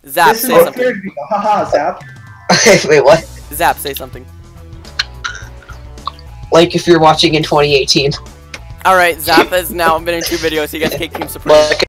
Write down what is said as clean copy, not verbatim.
Zap, say something. Haha, Zap. Wait, what? Zap, say something. Like if you're watching in 2018. Alright, Zap has now been in 2 videos, so you guys take Team Supreme.